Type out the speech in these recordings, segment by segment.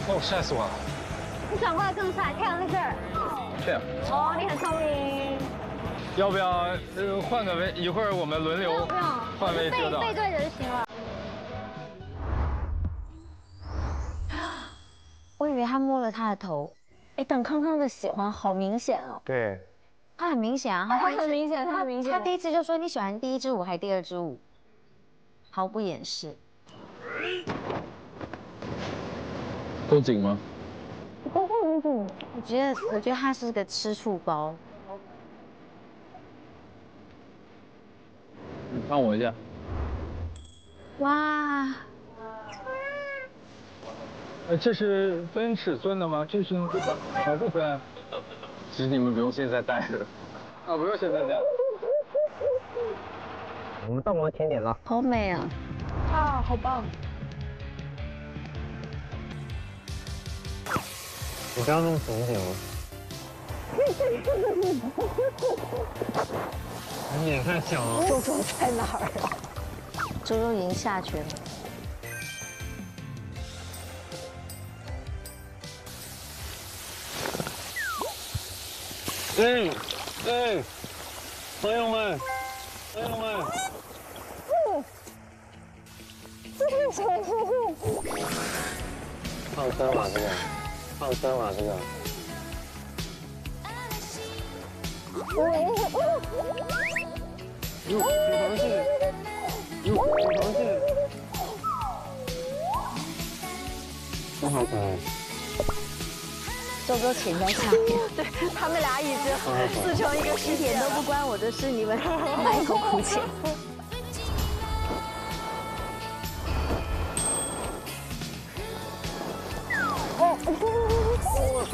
哦，晒死我了！ 你转过来更帅，太阳在这儿。 这样。 哦，你很聪明。 要不要换个位？一会儿我们轮流不用， 换位遮挡。 背对着就行了。我以为他摸了他的头，哎，但康康的喜欢好明显哦。 对， 他很明显啊，他很明显，他很明显。他第一次就说你喜欢第一支舞还是第二支舞，毫不掩饰。 够紧吗？ 够紧。我觉得他是个吃醋包。 你帮我一下。 哇！ 这是分尺寸的吗？这是不分。其实你们不用现在戴的。啊，不用现在戴。 我们到我们甜点了。 好美啊！ 啊，好棒！ 你不要那么紧紧哦。你脸太小了。 周周在哪儿啊？ 周周已经下去了。 朋友们，放生了这个，放生了这个。有螃蟹，有螃蟹，真好可爱。 周周潜在下面， 对他们俩已经自成一个一点都不关我的事，你们埋头苦潜。 哇塞！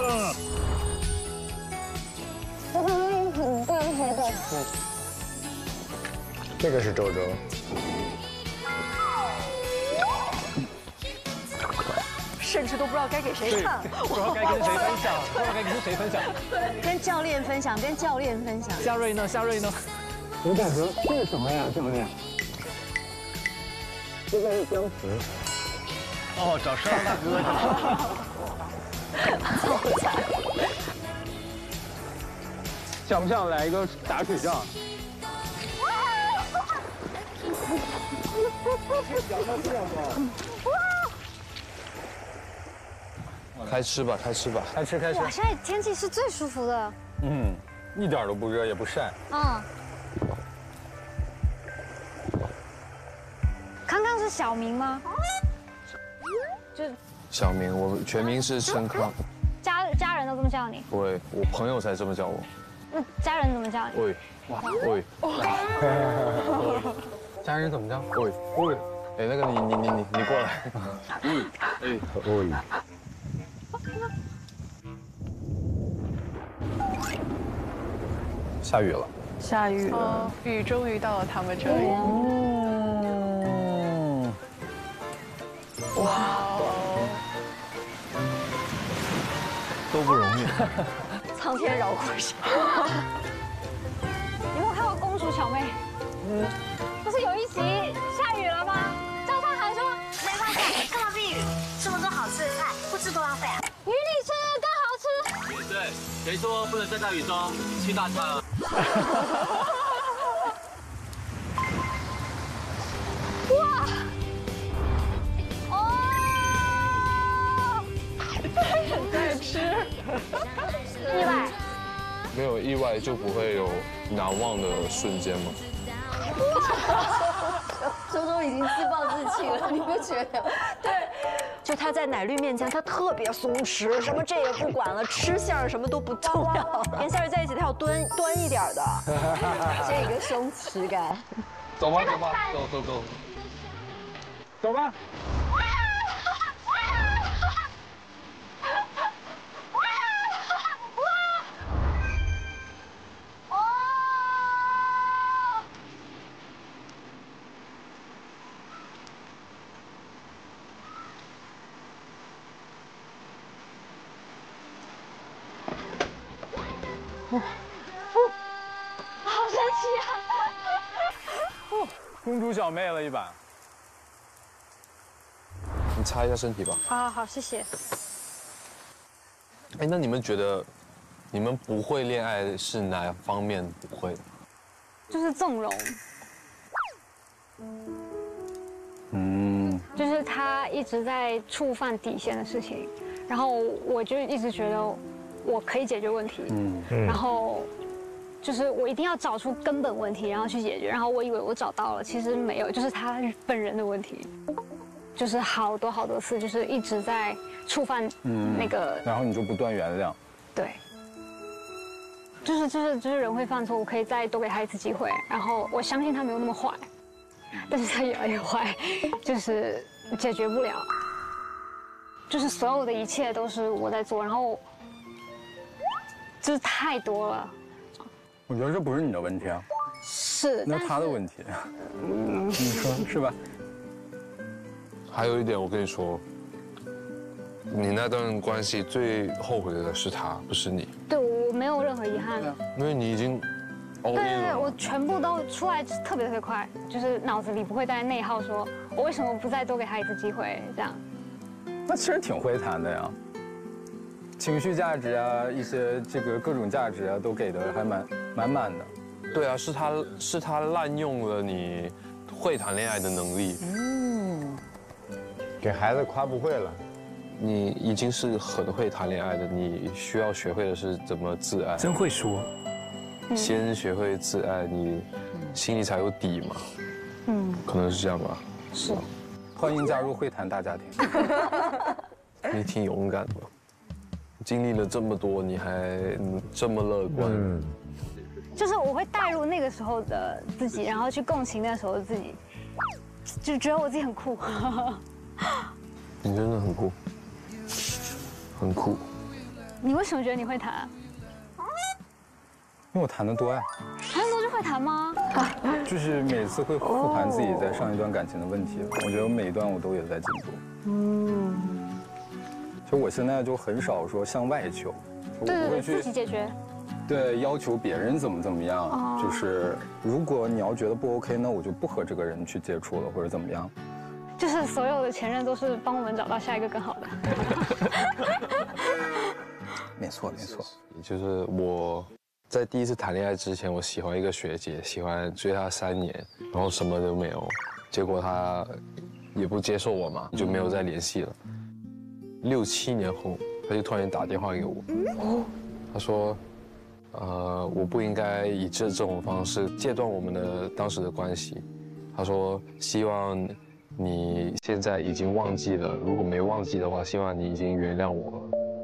这个是周周。 甚至都不知道该给谁看， 不知道该跟谁分享，不知道该跟谁分享。 跟教练分享，跟教练分享。 夏瑞呢？夏瑞呢？ 我感觉这是什么呀，教练？这个是姜池。 哦，找摄像大哥好惨！ 想不想来一个打水仗？ 开吃吧，开吃吧， 开吃。 哇，现在天气是最舒服的。 嗯，一点都不热，也不晒。 嗯。康康是小名吗？就小明，我全名是陈康。 家人都这么叫你？ 喂，我朋友才这么叫我。 那家人怎么叫你？ 喂，喂， 家人怎么叫？ 喂，喂，哎，那个你过来。喂，哎，喂。下雨了。 下雨了，雨终于到了他们这里。哇， 都不容易。 苍天饶过谁？ 你有没有看过《公主小妹》？不是有一集下雨了吗？张韶涵说没关系，这么避雨，这么多好吃的菜，不吃多浪费啊。 雨里吃更好吃。 对，谁说不能在大雨中吃大餐啊？ 哇！哦！ 很在吃。 意外。 没有意外就不会有难忘的瞬间吗？ 周周已经自暴自弃了，你不觉得？对，就他在奶绿面前，他特别松弛，什么这也不管了，吃相什么都不重要。跟夏日在一起，他要端一点的，这个松弛感。 走吧，走吧。 好神奇啊！ 公主小妹了一把。 你擦一下身体吧。 好，谢谢。 哎，那你们觉得，你们不会恋爱是哪方面不会？ 就是纵容。就是他一直在触犯底线的事情，然后我就一直觉得我可以解决问题，然后就是我一定要找出根本问题，然后去解决。然后我以为我找到了，其实没有，就是他本人的问题，就是好多次，就是一直在触犯那个， 然后你就不断原谅。 对，就是人会犯错，我可以再多给他一次机会，然后我相信他没有那么坏。但是他越来越坏，就是解决不了，就是所有的一切都是我在做，然后就是太多了。 我觉得这不是你的问题啊， 是那他的问题。你说是吧？ 还有一点，我跟你说，你那段关系最后悔的是他，不是你。 对，我没有任何遗憾， 因为你已经。 对，我全部都出来特别快，就是脑子里不会带内耗，说我为什么不再多给他一次机会这样。 那其实挺会谈的呀，情绪价值啊，一些这个各种价值啊，都给的还满满的。 对啊，是他滥用了你会谈恋爱的能力。 给孩子夸不会了。 你已经是很会谈恋爱的，你需要学会的是怎么自爱。 真会说。 先学会自爱，你心里才有底嘛。可能是这样吧。 是。 欢迎加入会谈大家庭。 你挺勇敢的，经历了这么多，你还这么乐观。 就是我会带入那个时候的自己，然后去共情那时候的自己，就觉得我自己很酷。 你真的很酷，很酷。 你为什么觉得你会弹？ 因为我谈得多呀。 谈得多就会谈吗？ 就是每次会复盘自己在上一段感情的问题，我觉得每一段我都有在进步。就我现在就很少说向外求，我不会去自己解决。 对，要求别人怎么样，就是如果你要觉得不 OK，那我就不和这个人去接触了，或者怎么样。 就是所有的前任都是帮我们找到下一个更好的。 没错。 就是我在第一次谈恋爱之前，我喜欢一个学姐，喜欢追她3年，然后什么都没有，结果她也不接受我嘛，就没有再联系了。6、7年后，她就突然打电话给我，她说，我不应该以这种方式戒断我们的当时的关系。她说希望你现在已经忘记了，如果没忘记的话，希望你已经原谅我了。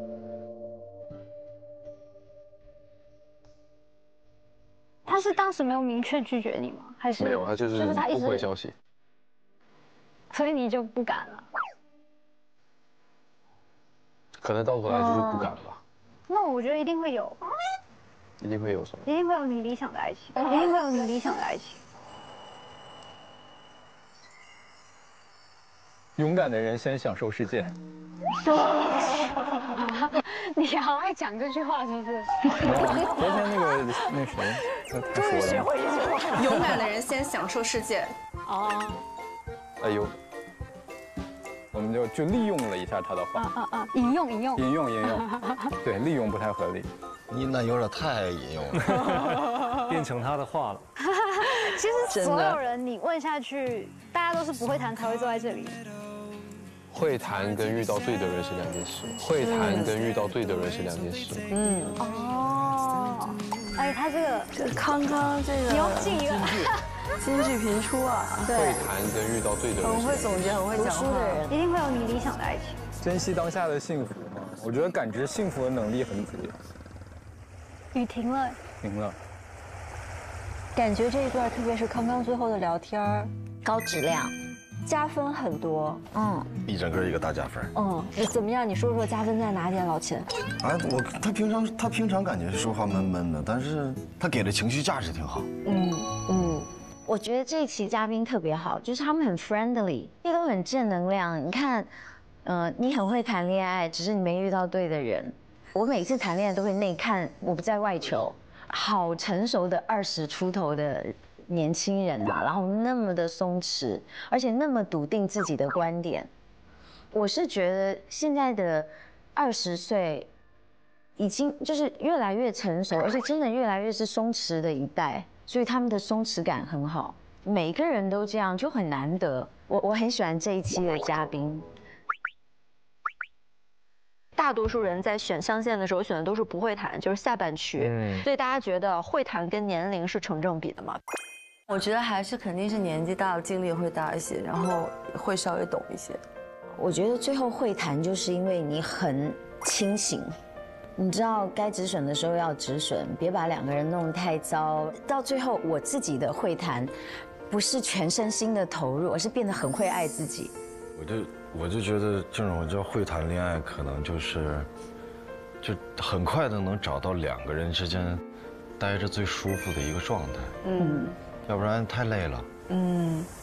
他是当时没有明确拒绝你吗？还是没有，他就是他一直不回消息， 所以你就不敢了。 可能到头来就是不敢了吧。 那我觉得一定会有， 一定会有什么？ 一定会有你理想的爱情，一定会有你理想的爱情。 勇敢的人先享受世界。 你好爱讲这句话是不是？ 昨天那谁， 终于学会这句话。 勇敢的人先享受世界。 哦。 哎呦， 我们就利用了一下他的话。 引用。 对，利用不太合理。 你那有点太引用了， 变成他的话了。 其实所有人你问下去，大家都是不会谈才会坐在这里。 会谈跟遇到对的人是2件事，会谈跟遇到对的人是2件事。 哎，他这个康康这个你要记一个金句频出啊。 会谈跟遇到对的人， 很会总结，很会讲话的人， 一定会有你理想的爱情。 珍惜当下的幸福嘛，我觉得感知幸福的能力很足。 雨停了。 停了。 感觉这一段，特别是康康最后的聊天， 高质量， 加分很多。 一整个一个大加分。 你怎么样？你说说加分在哪点，老秦？ 啊，他平常感觉说话闷闷的，但是他给的情绪价值挺好。 我觉得这一期嘉宾特别好，就是他们很 friendly， 也都很正能量。你看，你很会谈恋爱，只是你没遇到对的人。我每次谈恋爱都会内看，我不在外求。好成熟的20出头的年轻人啊，然后那么的松弛，而且那么笃定自己的观点。我是觉得现在的20岁已经就是越来越成熟，而且真的越来越是松弛的一代，所以他们的松弛感很好。每一个人都这样，就很难得。我很喜欢这一期的嘉宾。 大多数人在选象限的时候选的都是不会弹，就是下半区。所以大家觉得会弹跟年龄是成正比的吗？ 我觉得还是肯定是年纪大了，经历会大一些，然后会稍微懂一些。 我觉得最后会弹，就是因为你很清醒。你知道该止损的时候要止损，别把两个人弄得太糟。到最后，我自己的会弹，不是全身心的投入，而是变得很会爱自己。 我就觉得这种叫会谈恋爱，可能就很快的能找到两个人之间待着最舒服的一个状态。要不然太累了。